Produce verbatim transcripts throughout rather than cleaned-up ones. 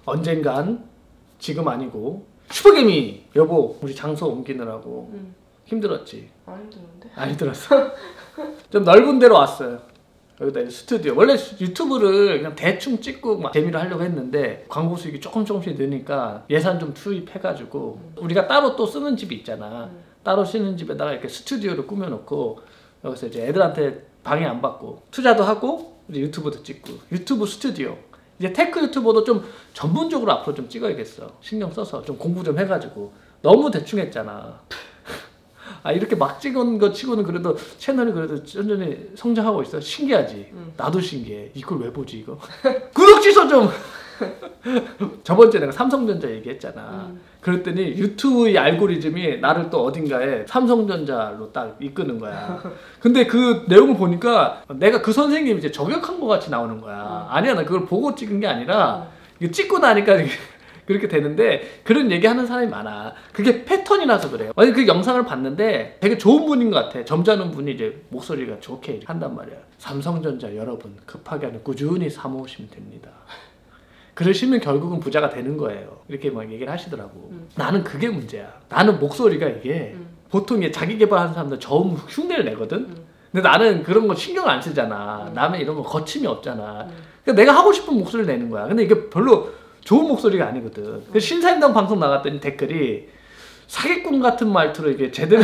언젠간, 지금 아니고 슈퍼개미 여보 우리 장소 옮기느라고 응. 힘들었지? 안 힘들었는데? 안 힘들었어? 좀 넓은 데로 왔어요. 여기다 이제 스튜디오. 원래 유튜브를 그냥 대충 찍고 막 재미로 하려고 했는데 광고 수익이 조금 조금씩 느니까 예산 좀 투입해가지고 음. 우리가 따로 또 쓰는 집이 있잖아. 음. 따로 쓰는 집에다가 이렇게 스튜디오를 꾸며놓고 여기서 이제 애들한테 방해 안 받고 투자도 하고 이제 유튜브도 찍고 유튜브 스튜디오. 이제 테크 유튜버도 좀 전문적으로 앞으로 좀 찍어야겠어. 신경 써서 좀 공부 좀 해가지고 너무 대충 했잖아. 아 이렇게 막 찍은 거 치고는 그래도 채널이 그래도 천천히 성장하고 있어. 신기하지? 응. 나도 신기해. 이걸 왜 보지 이거? 구독 취소 좀! 저번 주에 내가 삼성전자 얘기했잖아. 응. 그랬더니 유튜브의 알고리즘이 나를 또 어딘가에 삼성전자로 딱 이끄는 거야. 근데 그 내용을 보니까 내가 그 선생님이 이제 저격한 거 같이 나오는 거야. 응. 아니야 나 그걸 보고 찍은 게 아니라 이거 찍고 나니까 그렇게 되는데 그런 얘기하는 사람이 많아. 그게 패턴이라서 그래요. 아니 그 영상을 봤는데 되게 좋은 분인 것 같아. 점잖은 분이 이제 목소리가 좋게 한단 말이야. 삼성전자 여러분 급하게 하면 꾸준히 사모으시면 됩니다. 그러시면 결국은 부자가 되는 거예요. 이렇게 막 얘기를 하시더라고. 음. 나는 그게 문제야. 나는 목소리가 이게 음. 보통 이게 자기 개발하는 사람들 저음 흉내를 내거든. 음. 근데 나는 그런 거 신경 안 쓰잖아. 음. 남의 이런 거 거침이 없잖아. 음. 그러니까 내가 하고 싶은 목소리를 내는 거야. 근데 이게 별로 좋은 목소리가 아니거든. 음. 그 신사임당 방송 나갔더니 댓글이 사기꾼 같은 말투로 이게 제대로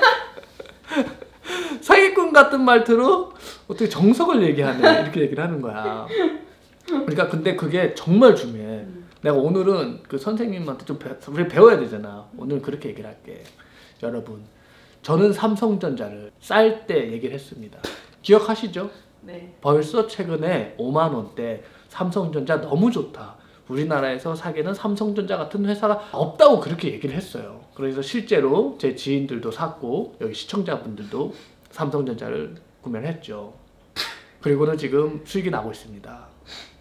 사기꾼 같은 말투로 어떻게 정석을 얘기하네 이렇게 얘기를 하는 거야. 그러니까 근데 그게 정말 중요해. 음. 내가 오늘은 그 선생님한테 좀 배, 우리 배워야 되잖아. 오늘은 그렇게 얘기를 할게. 여러분, 저는 삼성전자를 쌀 때 얘기를 했습니다. 기억하시죠? 네. 벌써 최근에 오만 원대 삼성전자 너무 좋다. 우리나라에서 사기는 삼성전자 같은 회사가 없다고 그렇게 얘기를 했어요. 그래서 실제로 제 지인들도 샀고 여기 시청자분들도 삼성전자를 구매를 했죠. 그리고는 지금 수익이 나고 있습니다.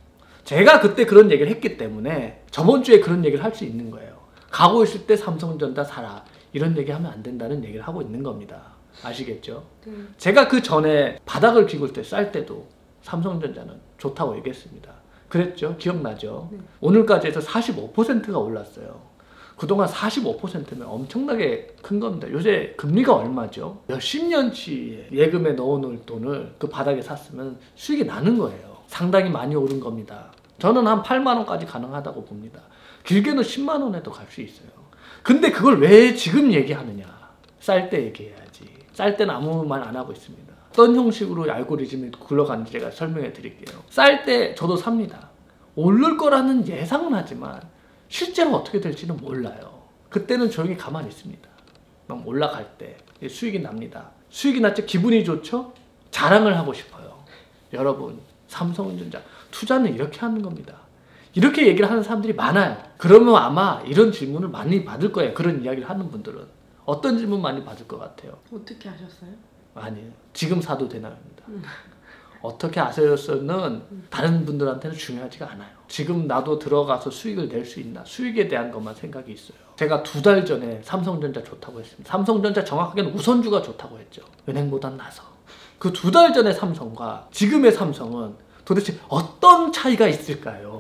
제가 그때 그런 얘기를 했기 때문에 저번 주에 그런 얘기를 할 수 있는 거예요. 가고 있을 때 삼성전자 사라. 이런 얘기 하면 안 된다는 얘기를 하고 있는 겁니다. 아시겠죠? 네. 제가 그 전에 바닥을 기굴 때 쌀 때도 삼성전자는 좋다고 얘기했습니다. 그랬죠? 기억나죠? 네. 오늘까지 해서 사십오 퍼센트가 올랐어요. 그동안 사십오 퍼센트면 엄청나게 큰 겁니다. 요새 금리가 얼마죠? 몇십 년치 예금에 넣어놓을 돈을 그 바닥에 샀으면 수익이 나는 거예요. 상당히 많이 오른 겁니다. 저는 한 팔만 원까지 가능하다고 봅니다. 길게는 십만 원에도 갈 수 있어요. 근데 그걸 왜 지금 얘기하느냐? 쌀 때 얘기해야지. 쌀 때는 아무 말 안 하고 있습니다. 어떤 형식으로 알고리즘이 굴러가는지 제가 설명해 드릴게요. 쌀 때 저도 삽니다. 오를 거라는 예상은 하지만 실제로 어떻게 될지는 몰라요. 그때는 조용히 가만히 있습니다. 그럼 올라갈 때 수익이 납니다. 수익이 났지 기분이 좋죠? 자랑을 하고 싶어요. 여러분, 삼성전자 투자는 이렇게 하는 겁니다. 이렇게 얘기를 하는 사람들이 많아요. 그러면 아마 이런 질문을 많이 받을 거예요. 그런 이야기를 하는 분들은. 어떤 질문 많이 받을 것 같아요? 어떻게 하셨어요? 아니에요. 지금 사도 되나요입니다. 음. 어떻게 아세요는 음. 다른 분들한테는 중요하지가 않아요. 지금 나도 들어가서 수익을 낼 수 있나? 수익에 대한 것만 생각이 있어요. 제가 두 달 전에 삼성전자 좋다고 했습니다. 삼성전자 정확하게는 우선주가 좋다고 했죠. 은행보단 나서. 그 두 달 전의 삼성과 지금의 삼성은 도대체 어떤 차이가 있을까요?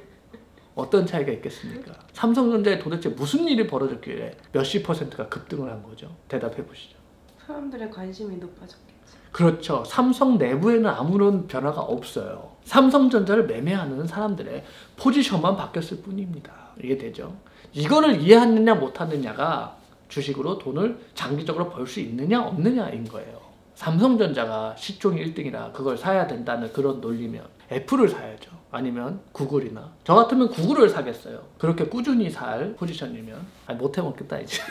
어떤 차이가 있겠습니까? 삼성전자에 도대체 무슨 일이 벌어졌길래 몇십 퍼센트가 급등을 한 거죠? 대답해 보시죠. 사람들의 관심이 높아졌겠지. 그렇죠. 삼성 내부에는 아무런 변화가 없어요. 삼성전자를 매매하는 사람들의 포지션만 바뀌었을 뿐입니다. 이해되죠? 이거를 이해하느냐 못하느냐가 주식으로 돈을 장기적으로 벌 수 있느냐 없느냐인 거예요. 삼성전자가 시총이 일 등이라 그걸 사야 된다는 그런 논리면 애플을 사야죠. 아니면 구글이나. 저 같으면 구글을 사겠어요. 그렇게 꾸준히 살 포지션이면. 아니 못해 먹겠다 이제.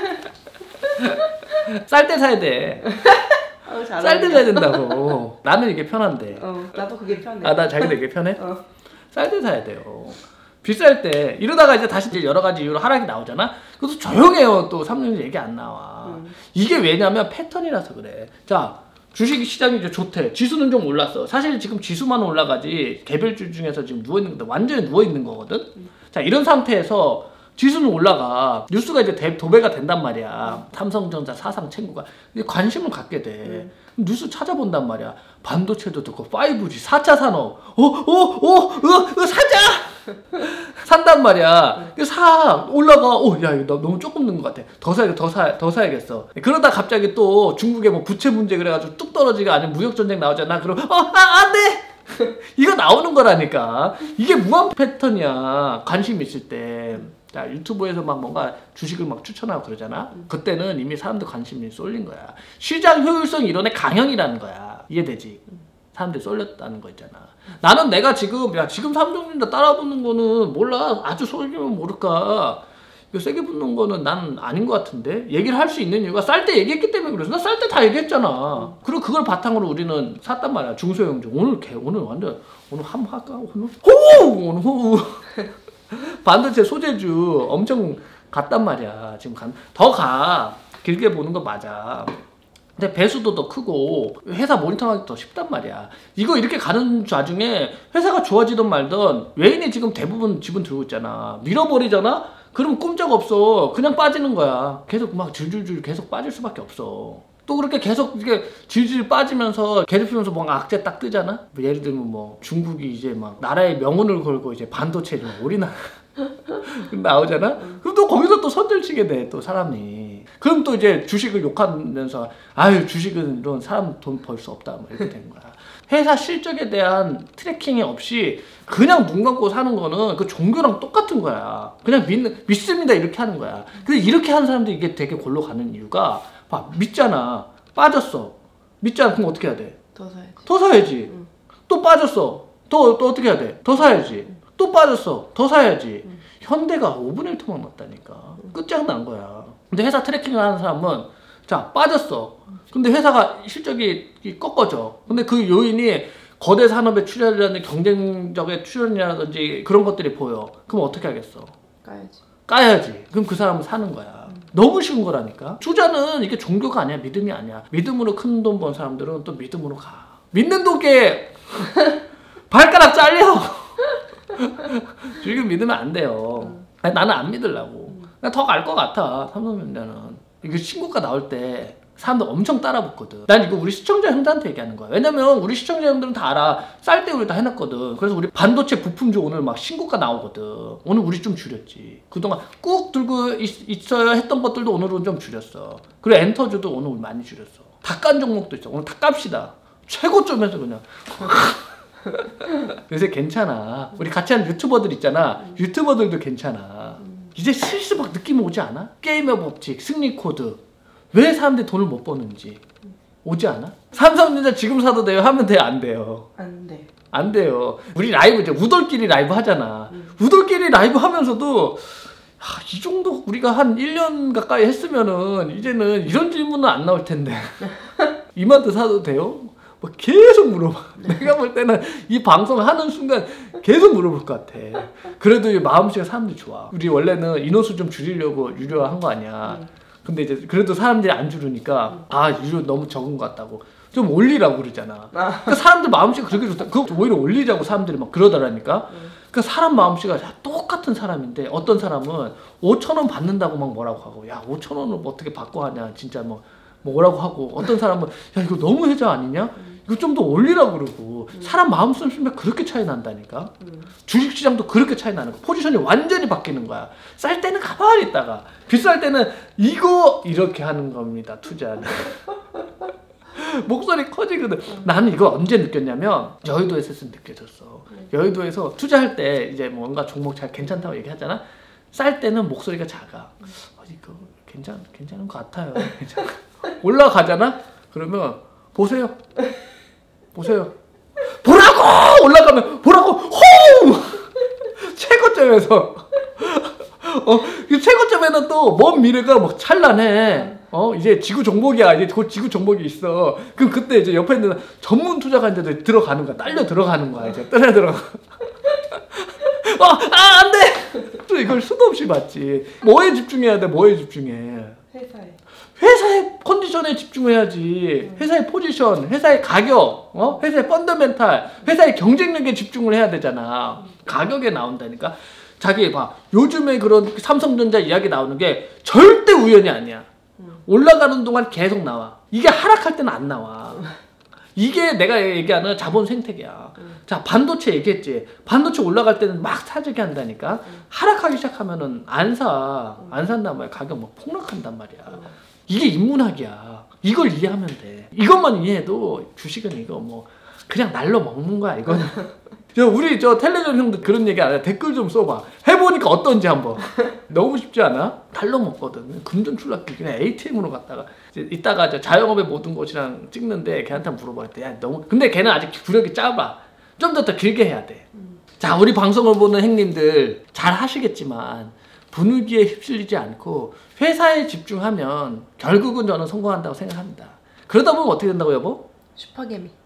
쌀 때 사야 돼. 어, 쌀 때 사야 된다고. 나는 이게 편한데. 어, 나도 그게 편해. 아, 나 자기도 이게 편해? 어. 쌀 때 사야 돼요. 비쌀 때 이러다가 이제 다시 이제 여러 가지 이유로 하락이 나오잖아. 그것도 조용해요. 또 삼 년 얘기 안 나와. 음. 이게 왜냐면 패턴이라서 그래. 자, 주식 시장이 이제 좋대. 지수는 좀 올랐어. 사실 지금 지수만 올라가지 개별주 중에서 지금 누워 있는 건데 완전히 누워 있는 거거든. 음. 자, 이런 상태에서 지수는 올라가. 뉴스가 이제 대, 도배가 된단 말이야. 음. 삼성전자 사상 챙구가 관심을 갖게 돼. 음. 뉴스 찾아본단 말이야. 반도체도 듣고 파이브지, 사 차 산업. 어, 어, 어, 어, 어 사자. 산단 말이야. 사 올라가. 오, 야 이거 너무 조금 넣은 것 같아. 더 사야 더 사, 더 사야겠어. 그러다 갑자기 또 중국에 뭐 부채 문제 그래가지고 뚝 떨어지가 아니면 무역 전쟁 나오잖아. 그럼 어, 아, 안 돼. 이거 나오는 거라니까. 이게 무한 패턴이야. 관심 있을 때. 자, 유튜브에서 막 뭔가 주식을 막 추천하고 그러잖아. 그때는 이미 사람들 관심이 쏠린 거야. 시장 효율성 이론의 강형이라는 거야. 이해되지? 사람들이 쏠렸다는 거 있잖아. 나는 내가 지금 야 지금 삼성전자 따라붙는 거는 몰라. 아주 소리면 모를까. 이거 세게 붙는 거는 나는 아닌 것 같은데. 얘기를 할 수 있는 이유가 쌀 때 얘기했기 때문에 그래서 나 쌀 때 다 얘기했잖아. 그리고 그걸 바탕으로 우리는 샀단 말이야. 중소형주. 오늘 개 오늘 완전 오늘 함 할까? 오늘 호우 오늘 호우. 반도체 소재주 엄청 갔단 말이야. 지금 간, 더 가. 길게 보는 거 맞아. 근데 배수도 더 크고 회사 모니터하기 더 쉽단 말이야. 이거 이렇게 가는 와중에 회사가 좋아지든 말든 외인이 지금 대부분 지분 들고 있잖아. 밀어버리잖아? 그럼 꼼짝없어. 그냥 빠지는 거야. 계속 막 줄줄줄 계속 빠질 수밖에 없어. 또 그렇게 계속 이렇게 질질 빠지면서 괴롭히면서 뭔가 악재 딱 뜨잖아? 뭐 예를 들면 뭐 중국이 이제 막 나라의 명운을 걸고 이제 반도체 좀 우리나라 나오잖아? 그럼 또 거기서 또 선들치게 돼, 또 사람이. 그럼 또 이제 주식을 욕하면서 아유 주식은 이런 사람 돈 벌 수 없다 뭐 이렇게 되는 거야. 회사 실적에 대한 트래킹이 없이 그냥 눈 감고 사는 거는 그 종교랑 똑같은 거야. 그냥 믿, 믿습니다 이렇게 하는 거야. 근데 이렇게 하는 사람들이 이게 되게 골로 가는 이유가 봐, 믿잖아. 빠졌어. 믿잖아. 그럼 어떻게 해야 돼? 더 사야지. 더 사야지. 응. 또 빠졌어. 또, 또 어떻게 해야 돼? 더 사야지. 응. 또 빠졌어. 더 사야지. 응. 현대가 오분의 일 토막 났다니까. 응. 끝장난 거야. 근데 회사 트래킹을 하는 사람은 자, 빠졌어. 근데 회사가 실적이 꺾어져. 근데 그 요인이 거대 산업의 출혈이라든지 경쟁적의 출혈이라든지 그런 것들이 보여. 그럼 어떻게 하겠어? 까야지. 까야지. 그럼 그 사람은 사는 거야. 음. 너무 쉬운 거라니까. 투자는 이게 종교가 아니야. 믿음이 아니야. 믿음으로 큰 돈 번 사람들은 또 믿음으로 가. 믿는 독에 발가락 잘려. 지금 믿으면 안 돼요. 음. 아니, 나는 안 믿으려고. 음. 나 더 갈 것 같아. 삼성전자는. 이거 신고가 나올 때 사람들 엄청 따라붙거든. 난 이거 우리 시청자 형들한테 얘기하는 거야. 왜냐면 우리 시청자 형들은 다 알아. 쌀 때 우리 다 해놨거든. 그래서 우리 반도체 부품주 오늘 막 신고가 나오거든. 오늘 우리 좀 줄였지. 그동안 꾹 들고 있, 있어야 했던 것들도 오늘은 좀 줄였어. 그리고 엔터주도 오늘 우리 많이 줄였어. 닭간 종목도 있어. 오늘 닭 값이다. 최고점에서 그냥. 요새 괜찮아. 우리 같이 하는 유튜버들 있잖아. 유튜버들도 괜찮아. 이제 슬슬 막 느낌 오지 않아? 게임의 법칙, 승리 코드. 왜 사람들이 돈을 못 버는지 오지 않아? 삼성전자 지금 사도 돼요? 하면 돼요? 안 돼요? 안 돼. 안 돼요. 우리 라이브 이제 우돌끼리 라이브 하잖아. 음. 우돌끼리 라이브 하면서도 하, 이 정도 우리가 한 일 년 가까이 했으면은 이제는 이런 질문은 안 나올 텐데. 이마트 사도 돼요? 뭐 계속 물어봐. 내가 볼 때는 이 방송 하는 순간 계속 물어볼 것 같아. 그래도 이 마음씨가 사람들이 좋아. 우리 원래는 인원수 좀 줄이려고 유료화한 거 아니야. 음. 근데 이제 그래도 사람들이 안 줄으니까 음. 아 유료 너무 적은 것 같다고 좀 올리라고 그러잖아. 아. 그러니까 사람들 마음씨가 그렇게 좋다. 그거 오히려 올리자고 사람들이 막 그러더라니까. 음. 그러니까 사람 마음씨가 똑같은 사람인데 어떤 사람은 오천 원 받는다고 막 뭐라고 하고 야 오천 원을 뭐 어떻게 받고 하냐 진짜 뭐 뭐라고 하고 어떤 사람은 야 이거 너무 혜자 아니냐? 이거 좀 더 올리라고 그러고 음. 사람 마음 씀씀이 그렇게 차이 난다니까. 음. 주식시장도 그렇게 차이 나는 거야. 포지션이 완전히 바뀌는 거야. 쌀 때는 가만히 있다가 비쌀 때는 이거 이렇게 하는 겁니다. 투자는. 목소리 커지거든. 음. 나는 이거 언제 느꼈냐면 여의도에서 느껴졌어. 음. 여의도에서 투자할 때 이제 뭔가 종목 잘 괜찮다고 얘기하잖아. 쌀 때는 목소리가 작아. 음. 어, 이거 괜찮, 괜찮은 것 같아요. 올라가잖아? 그러면 보세요. 보세요. 보라고! 올라가면 보라고! 호우! 최고점에서 어, 이 최고점에는 또 먼 미래가 뭐 찬란해. 어, 이제 지구 정복이야. 이제 곧 지구 정복이 있어. 그럼 그때 이제 옆에 있는 전문 투자가인데도 들어가는 거야. 딸려 들어가는 거야. 이제 딸려 들어가. 어, 아, 안 돼! 또 이걸 수도 없이 봤지. 뭐에 집중해야 돼? 뭐에 집중해? 회사에. 회사의 컨디션에 집중해야지. 회사의 포지션, 회사의 가격, 어? 회사의 펀더멘탈, 회사의 경쟁력에 집중을 해야 되잖아. 가격에 나온다니까. 자기 봐. 요즘에 그런 삼성전자 이야기 나오는 게 절대 우연이 아니야. 올라가는 동안 계속 나와. 이게 하락할 때는 안 나와. 이게 내가 얘기하는 자본 생태계야. 음. 자, 반도체 얘기했지. 반도체 올라갈 때는 막 사재기 한다니까. 음. 하락하기 시작하면은 안 사. 음. 안 산단 말이야. 가격 막 폭락한단 말이야. 음. 이게 인문학이야. 이걸 이해하면 돼. 이것만 이해해도 주식은 이거 뭐 그냥 날로 먹는 거야, 이거는. 저 우리 저 텔레전 형도 그런 얘기 안 해. 댓글 좀 써봐. 해보니까 어떤지 한번. 너무 쉽지 않아? 달러 먹거든. 금전출납기 그냥 에이티엠으로 갔다가 이제 이따가 저 자영업의 모든 것이랑 찍는데 걔한테 물어봤대. 야 너무. 근데 걔는 아직 구력이 짧아. 좀 더 더 길게 해야 돼. 음. 자, 우리 방송을 보는 형님들 잘 하시겠지만 분위기에 휩쓸리지 않고 회사에 집중하면 결국은 저는 성공한다고 생각합니다. 그러다 보면 어떻게 된다고 여보? 슈퍼개미.